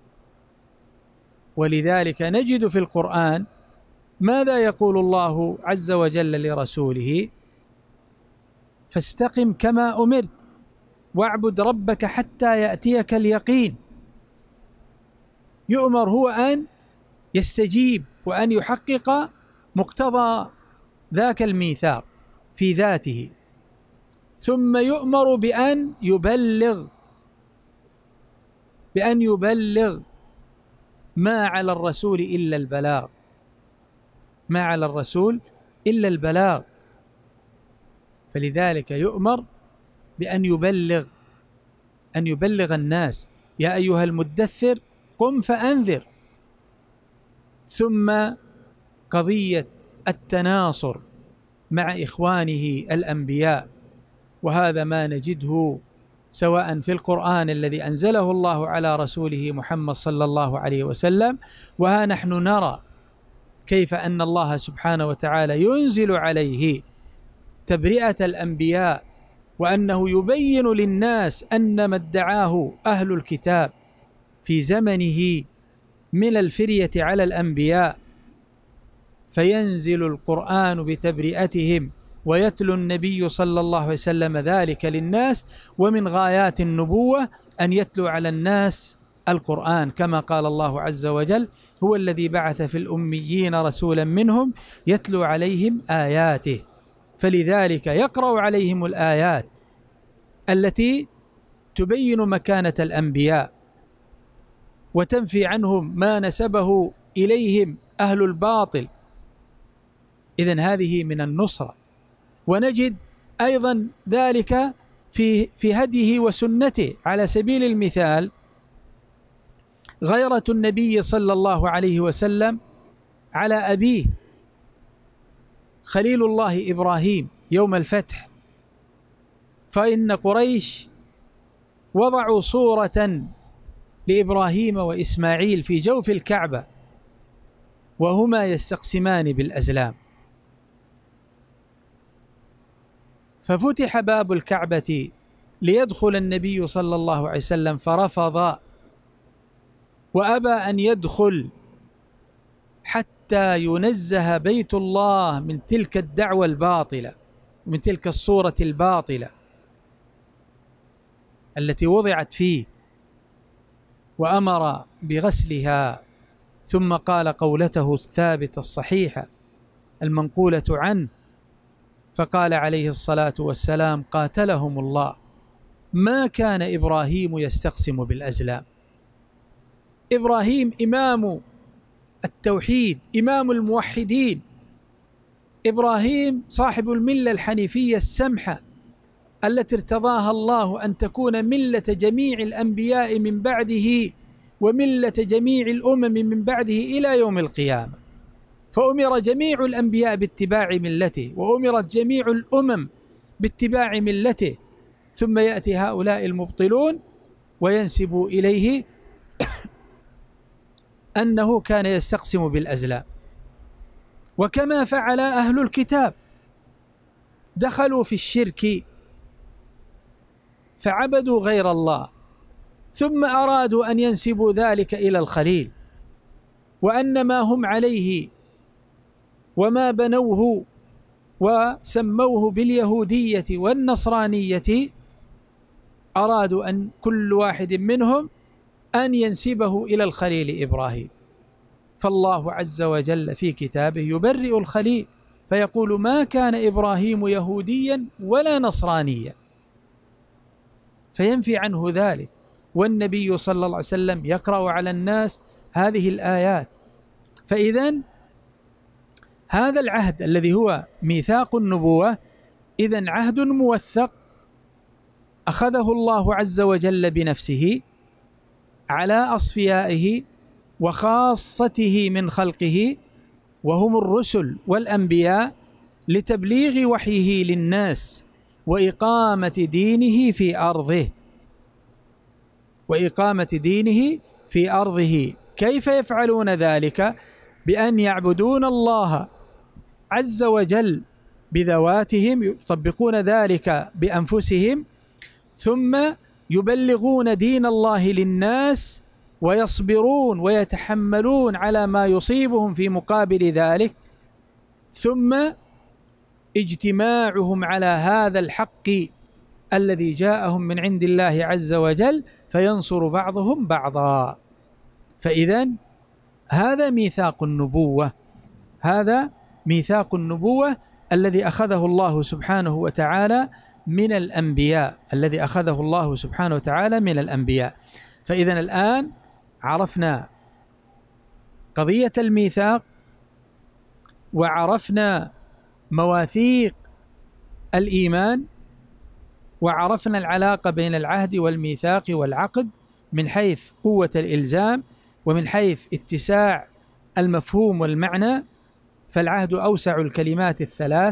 ولذلك نجد في القرآن ماذا يقول الله عز وجل لرسوله؟ فاستقم كما أمرت واعبد ربك حتى يأتيك اليقين. يؤمر هو أن يستجيب وأن يحقق مقتضى ذاك الميثاق في ذاته، ثم يؤمر بأن يبلغ ما على الرسول إلا البلاغ، ما على الرسول إلا البلاغ. فلذلك يؤمر بأن يبلغ الناس: يا أيها المدثر قم فأنذر. ثم قضية التناصر مع إخوانه الأنبياء، وهذا ما نجده سواء في القرآن الذي أنزله الله على رسوله محمد صلى الله عليه وسلم، وها نحن نرى كيف أن الله سبحانه وتعالى ينزل عليه تبرئة الأنبياء، وأنه يبين للناس أن ما ادعاه أهل الكتاب في زمنه من الفرية على الأنبياء، فينزل القرآن بتبرئتهم ويتلو النبي صلى الله عليه وسلم ذلك للناس. ومن غايات النبوة أن يتلو على الناس القرآن، كما قال الله عز وجل: هو الذي بعث في الأميين رسولا منهم يتلو عليهم آياته. فلذلك يقرأ عليهم الآيات التي تبين مكانة الأنبياء وتنفي عنهم ما نسبه إليهم أهل الباطل. إذن هذه من النصرة. ونجد أيضا ذلك في هديه وسنته. على سبيل المثال غيرة النبي صلى الله عليه وسلم على أبيه خليل الله إبراهيم يوم الفتح، فإن قريش وضعوا صورة لإبراهيم وإسماعيل في جوف الكعبة وهما يستقسمان بالأزلام، ففتح باب الكعبة ليدخل النبي صلى الله عليه وسلم فرفض وأبى أن يدخل حتى ينزه بيت الله من تلك الدعوة الباطلة ومن تلك الصورة الباطلة التي وضعت فيه، وأمر بغسلها. ثم قال قولته الثابتة الصحيحة المنقولة عنه، فقال عليه الصلاة والسلام: قاتلهم الله، ما كان إبراهيم يستقسم بالأزلام. إبراهيم إمام التوحيد، إمام الموحدين، إبراهيم صاحب الملة الحنيفية السمحة التي ارتضاها الله أن تكون ملة جميع الأنبياء من بعده وملة جميع الأمم من بعده إلى يوم القيامة. فأمر جميع الأنبياء باتباع ملته، وأمرت جميع الأمم باتباع ملته، ثم يأتي هؤلاء المبطلون وينسبوا إليه أنه كان يستقسم بالأزلام. وكما فعل أهل الكتاب، دخلوا في الشرك فعبدوا غير الله، ثم أرادوا أن ينسبوا ذلك إلى الخليل، وأن ما هم عليه وما بنوه وسموه باليهودية والنصرانية أرادوا أن كل واحد منهم أن ينسبه إلى الخليل إبراهيم. فالله عز وجل في كتابه يبرئ الخليل فيقول: ما كان إبراهيم يهوديا ولا نصرانيا، فينفي عنه ذلك والنبي صلى الله عليه وسلم يقرأ على الناس هذه الآيات. فإذن هذا العهد الذي هو ميثاق النبوة إذن عهد موثق أخذه الله عز وجل بنفسه على أصفيائه وخاصته من خلقه وهم الرسل والأنبياء لتبليغ وحيه للناس وإقامة دينه في أرضه. وإقامة دينه في أرضه كيف يفعلون ذلك؟ بأن يعبدون الله عز وجل بذواتهم، يطبقون ذلك بأنفسهم، ثم يبلغون دين الله للناس ويصبرون ويتحملون على ما يصيبهم في مقابل ذلك، ثم اجتماعهم على هذا الحق الذي جاءهم من عند الله عز وجل فينصر بعضهم بعضا. فإذن هذا ميثاق النبوة، هذا ميثاق النبوة الذي أخذه الله سبحانه وتعالى من الأنبياء، الذي أخذه الله سبحانه وتعالى من الأنبياء. فإذن الآن عرفنا قضية الميثاق، وعرفنا مواثيق الإيمان، وعرفنا العلاقة بين العهد والميثاق والعقد من حيث قوة الإلزام ومن حيث اتساع المفهوم والمعنى، فالعهد أوسع الكلمات الثلاث،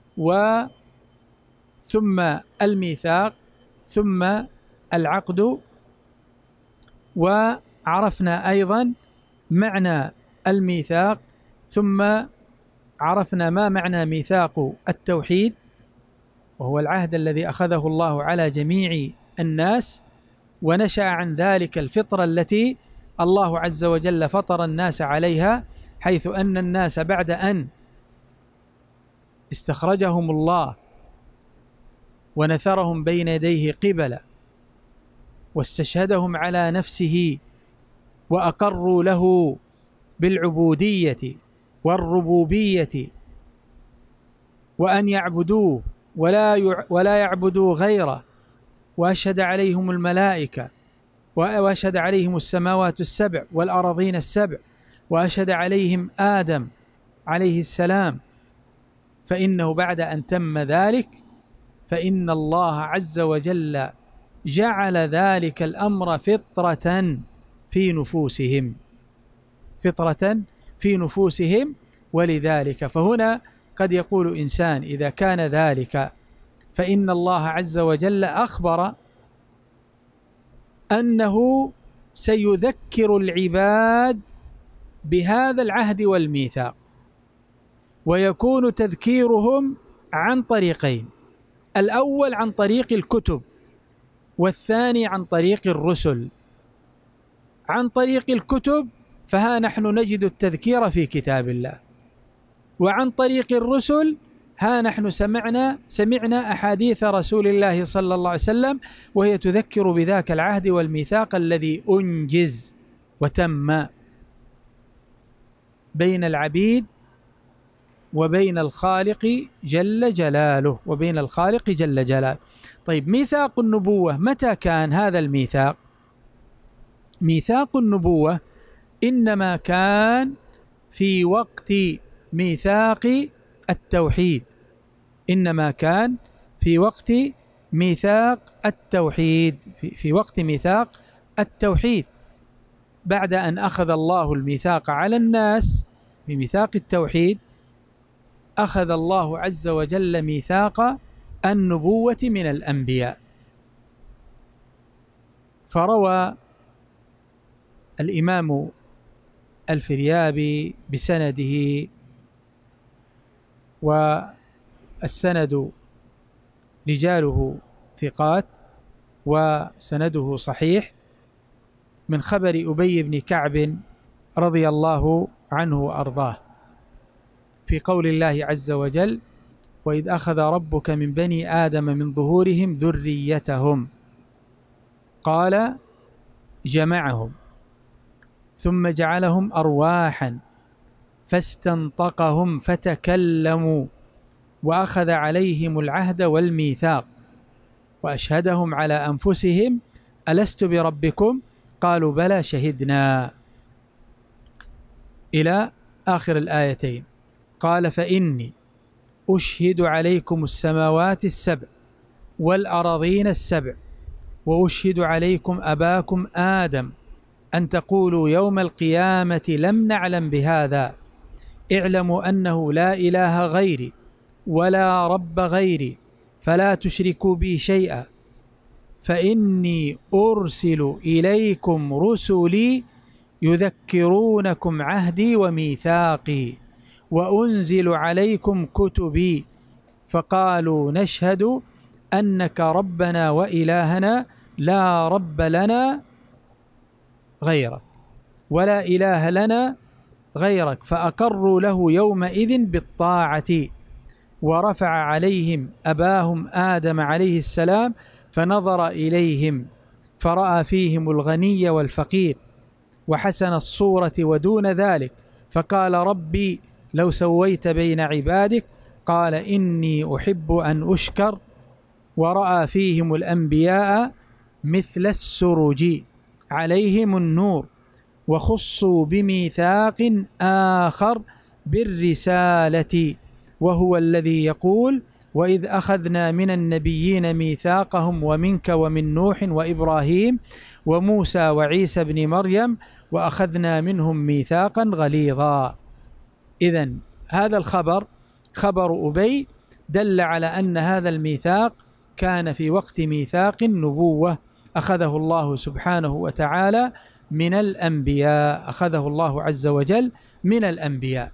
ثم الميثاق ثم العقد. وعرفنا أيضا معنى الميثاق، ثم عرفنا ما معنى ميثاق التوحيد، وهو العهد الذي أخذه الله على جميع الناس، ونشأ عن ذلك الفطرة التي الله عز وجل فطر الناس عليها، حيث أن الناس بعد أن استخرجهم الله ونثرهم بين يديه قبلا واستشهدهم على نفسه وأقروا له بالعبودية والربوبية وأن يعبدوه ولا يعبدوا غيره، وأشهد عليهم الملائكة، وأشهد عليهم السماوات السبع والأراضين السبع، وأشهد عليهم آدم عليه السلام. فإنه بعد أن تم ذلك فإن الله عز وجل جعل ذلك الأمر فطرة في نفوسهم، فطرة في نفوسهم. ولذلك فهنا قد يقول إنسان إذا كان ذلك فإن الله عز وجل أخبر أنه سيذكر العباد بهذا العهد والميثاق، ويكون تذكيرهم عن طريقين: الأول عن طريق الكتب، والثاني عن طريق الرسل. عن طريق الكتب فها نحن نجد التذكير في كتاب الله، وعن طريق الرسل ها نحن سمعنا أحاديث رسول الله صلى الله عليه وسلم وهي تذكر بذاك العهد والميثاق الذي أنجز وتم بين العبيد وبين الخالق جل جلاله، وبين الخالق جل جلاله. طيب، ميثاق النبوة متى كان هذا الميثاق؟ ميثاق النبوة إنما كان في وقت ميثاق التوحيد، إنما كان في وقت ميثاق التوحيد، في وقت ميثاق التوحيد. بعد أن أخذ الله الميثاق على الناس بميثاق التوحيد، أخذ الله عز وجل ميثاق النبوة من الأنبياء. فروى الإمام الفريابي بسنده، والسند رجاله ثقات وسنده صحيح، من خبر أبي بن كعب رضي الله عنه وأرضاه في قول الله عز وجل: وإذ أخذ ربك من بني آدم من ظهورهم ذريتهم، قال جمعهم ثم جعلهم أرواحا فاستنطقهم فتكلموا، وأخذ عليهم العهد والميثاق وأشهدهم على أنفسهم ألست بربكم؟ قالوا بلى شهدنا، إلى آخر الآيتين. قال فإني أشهد عليكم السماوات السبع والأراضين السبع وأشهد عليكم أباكم آدم أن تقولوا يوم القيامة لم نعلم بهذا، اعلموا أنه لا إله غيري ولا رب غيري فلا تشركوا بي شيئا، فإني أرسل إليكم رسلي يذكرونكم عهدي وميثاقي وأنزل عليكم كتبي، فقالوا نشهد أنك ربنا وإلهنا لا رب لنا غيرك ولا إله لنا غيرك، فأقروا له يومئذ بالطاعة. ورفع عليهم أباهم آدم عليه السلام فنظر إليهم فرأى فيهم الغني والفقير وحسن الصورة ودون ذلك، فقال ربي لو سويت بين عبادك، قال إني أحب أن أشكر. ورأى فيهم الأنبياء مثل السرج عليهم النور، وخصوا بميثاق آخر بالرسالة، وهو الذي يقول وإذ أخذنا من النبيين ميثاقهم ومنك ومن نوح وإبراهيم وموسى وعيسى بن مريم وأخذنا منهم ميثاقا غليظا. إذن هذا الخبر خبر أبي دل على أن هذا الميثاق كان في وقت ميثاق النبوة، أخذه الله سبحانه وتعالى من الأنبياء، أخذه الله عز وجل من الأنبياء.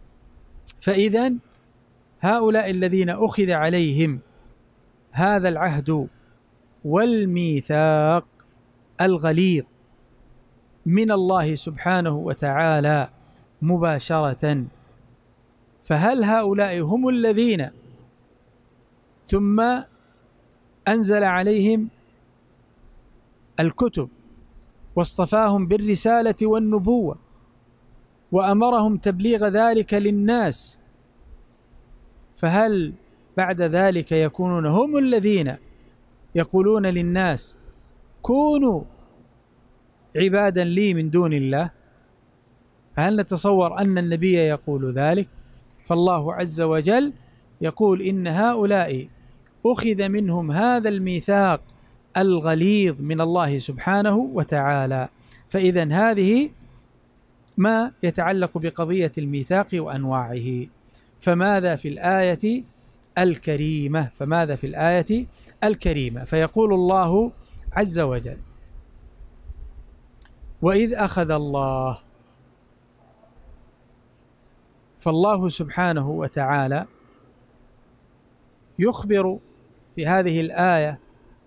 فإذن هؤلاء الذين أخذ عليهم هذا العهد والميثاق الغليظ من الله سبحانه وتعالى مباشرة، فهل هؤلاء هم الذين ثم أنزل عليهم الكتب واصطفاهم بالرسالة والنبوة وأمرهم تبليغ ذلك للناس، فهل بعد ذلك يكونون هم الذين يقولون للناس كونوا عبادا لي من دون الله؟ فهل نتصور أن النبي يقول ذلك؟ فالله عز وجل يقول إن هؤلاء أخذ منهم هذا الميثاق الغليظ من الله سبحانه وتعالى. فإذن هذه ما يتعلق بقضية الميثاق وأنواعه. فماذا في الآية الكريمة؟ فماذا في الآية الكريمة؟ فيقول الله عز وجل وإذ أخذ الله، فالله سبحانه وتعالى يخبر في هذه الآية،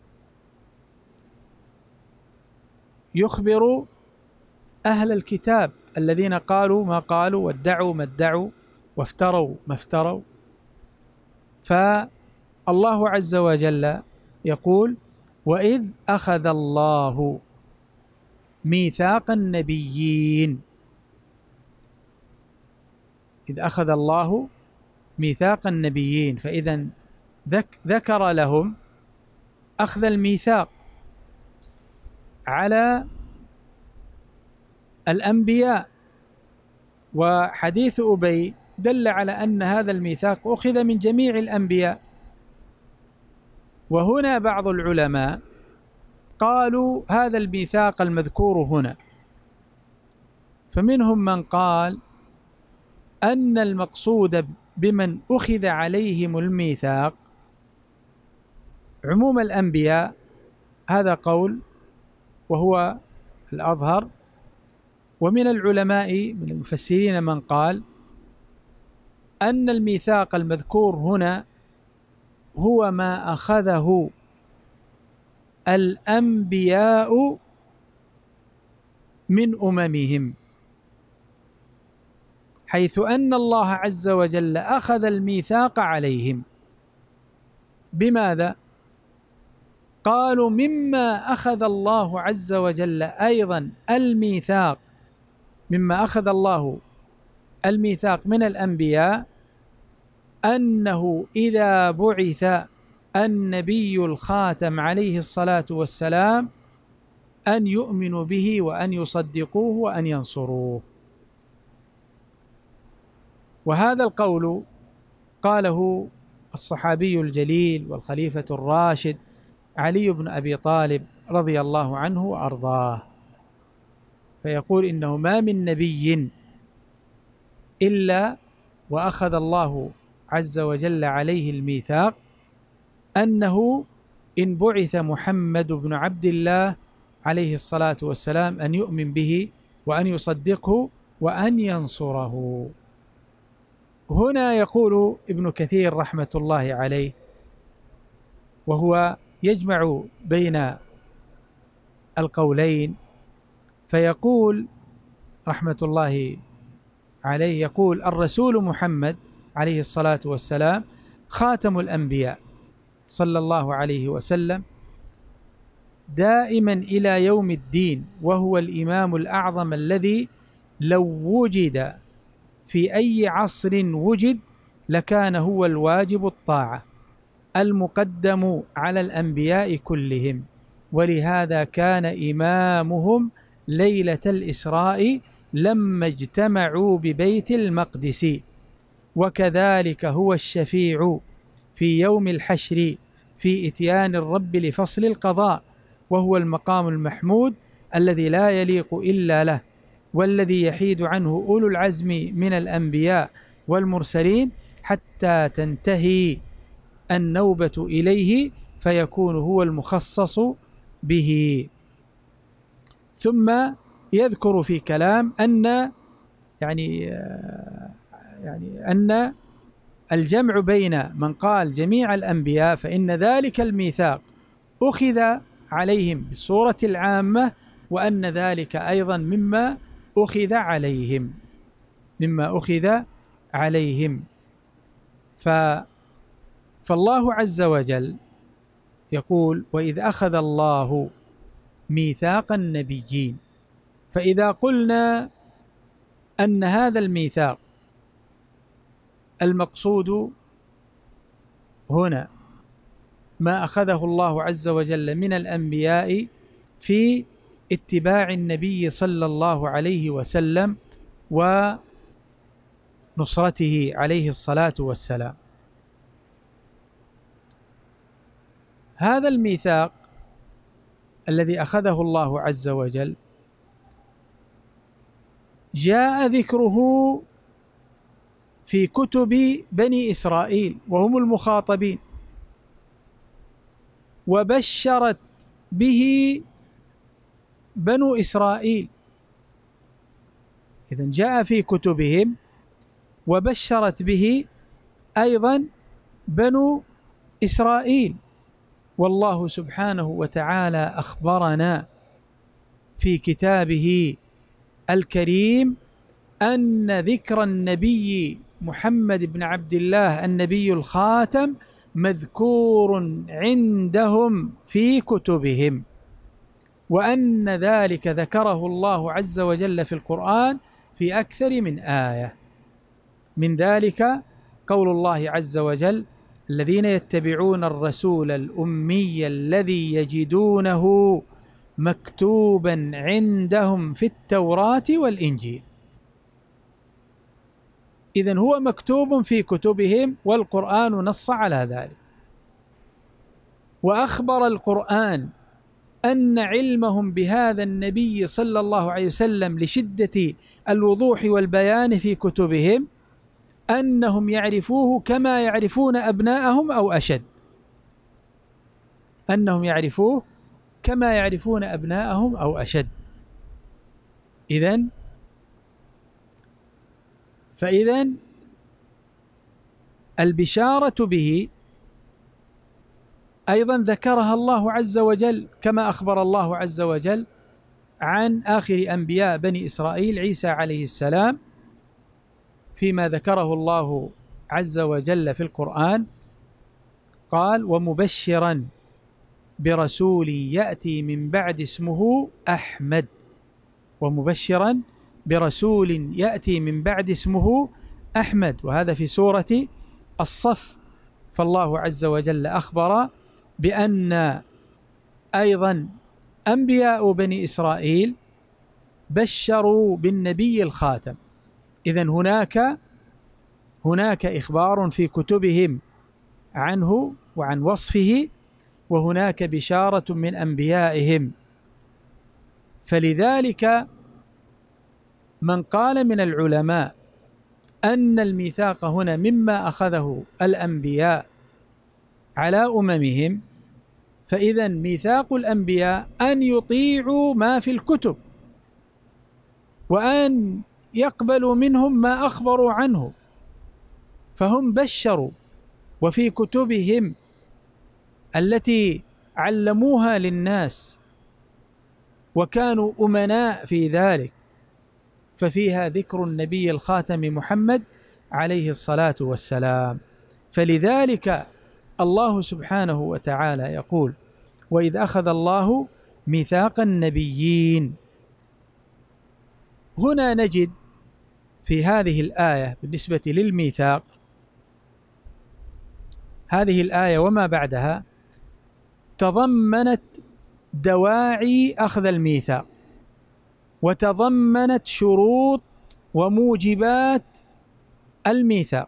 يخبر أهل الكتاب الذين قالوا ما قالوا وادعوا ما ادعوا وافتروا ما افتروا. فالله عز وجل يقول وإذ أخذ الله ميثاق النبيين، إذ أخذ الله ميثاق النبيين، فإذا ذكر لهم أخذ الميثاق على الأنبياء، وحديث أبي دل على أن هذا الميثاق أخذ من جميع الأنبياء. وهنا بعض العلماء قالوا هذا الميثاق المذكور هنا، فمنهم من قال أن المقصود بمن أخذ عليهم الميثاق عموم الأنبياء، هذا قول وهو الأظهر. ومن العلماء من المفسرين من قال أن الميثاق المذكور هنا هو ما أخذه الأنبياء من أممهم، حيث أن الله عز وجل أخذ الميثاق عليهم. بماذا؟ قالوا مما أخذ الله عز وجل أيضا الميثاق، مما أخذ الله الميثاق من الأنبياء أنه إذا بعث النبي الخاتم عليه الصلاة والسلام أن يؤمنوا به وأن يصدقوه وأن ينصروه. وهذا القول قاله الصحابي الجليل والخليفة الراشد علي بن أبي طالب رضي الله عنه وأرضاه، فيقول إنه ما من نبي إلا وأخذ الله عز وجل عليه الميثاق أنه إن بعث محمد بن عبد الله عليه الصلاة والسلام أن يؤمن به وأن يصدقه وأن ينصره. هنا يقول ابن كثير رحمة الله عليه، وهو يجمع بين القولين، فيقول رحمة الله عليه، يقول: الرسول محمد عليه الصلاة والسلام خاتم الأنبياء صلى الله عليه وسلم دائما إلى يوم الدين، وهو الإمام الأعظم الذي لو وجد في أي عصر وجد لكان هو الواجب الطاعة المقدم على الأنبياء كلهم، ولهذا كان إمامهم ليلة الإسراء لما اجتمعوا ببيت المقدس، وكذلك هو الشفيع في يوم الحشر في إتيان الرب لفصل القضاء، وهو المقام المحمود الذي لا يليق إلا له، والذي يحيد عنه أولو العزم من الأنبياء والمرسلين حتى تنتهي النوبة إليه فيكون هو المخصص به. ثم يذكر في كلام أن أن الجمع بين من قال جميع الأنبياء فإن ذلك الميثاق أخذ عليهم بالصورة العامة، وأن ذلك أيضا مما أخذ عليهم. فالله عز وجل يقول: وإذ أخذ الله ميثاق النبيين. فإذا قلنا أن هذا الميثاق المقصود هنا ما أخذه الله عز وجل من الأنبياء في اتباع النبي صلى الله عليه وسلم ونصرته عليه الصلاة والسلام، هذا الميثاق الذي أخذه الله عز وجل جاء ذكره في كتب بني إسرائيل وهم المخاطبين، وبشرت به بنو إسرائيل. إذن جاء في كتبهم وبشرت به أيضا بنو إسرائيل. والله سبحانه وتعالى أخبرنا في كتابه الكريم أن ذكر النبي محمد بن عبد الله النبي الخاتم مذكور عندهم في كتبهم، وأن ذلك ذكره الله عز وجل في القرآن في أكثر من آية. من ذلك قول الله عز وجل: الذين يتبعون الرسول الأمي الذي يجدونه مكتوبا عندهم في التوراة والإنجيل. إذن هو مكتوب في كتبهم، والقرآن نص على ذلك. وأخبر القرآن أن علمهم بهذا النبي صلى الله عليه وسلم لشدة الوضوح والبيان في كتبهم أنهم يعرفوه كما يعرفون أبناءهم أو أشد، أنهم يعرفوه كما يعرفون أبناءهم أو أشد. فإذن البشارة به أيضا ذكرها الله عز وجل، كما أخبر الله عز وجل عن آخر أنبياء بني إسرائيل عيسى عليه السلام فيما ذكره الله عز وجل في القرآن، قال: ومبشرا برسول يأتي من بعد اسمه أحمد. ومبشرا برسول يأتي من بعد اسمه أحمد، وهذا في سورة الصف. فالله عز وجل أخبر بأن أيضا أنبياء بني إسرائيل بشروا بالنبي الخاتم. إذن هناك إخبار في كتبهم عنه وعن وصفه، وهناك بشارة من أنبيائهم. فلذلك من قال من العلماء أن الميثاق هنا مما أخذه الأنبياء على أممهم، فإذا ميثاق الأنبياء أن يطيعوا ما في الكتب، وأن يقبلوا منهم ما أخبروا عنه. فهم بشروا، وفي كتبهم التي علموها للناس وكانوا أمناء في ذلك، ففيها ذكر النبي الخاتم محمد عليه الصلاة والسلام. فلذلك الله سبحانه وتعالى يقول: وإذ أخذ الله ميثاق النبيين. هنا نجد في هذه الآية بالنسبة للميثاق، هذه الآية وما بعدها تضمنت دواعي أخذ الميثاق، وتضمنت شروط وموجبات الميثاق،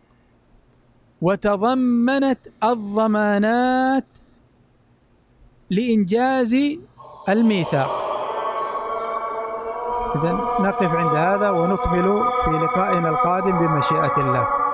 وتضمنت الضمانات لإنجاز الميثاق. إذن نقف عند هذا ونكمل في لقائنا القادم بمشيئة الله.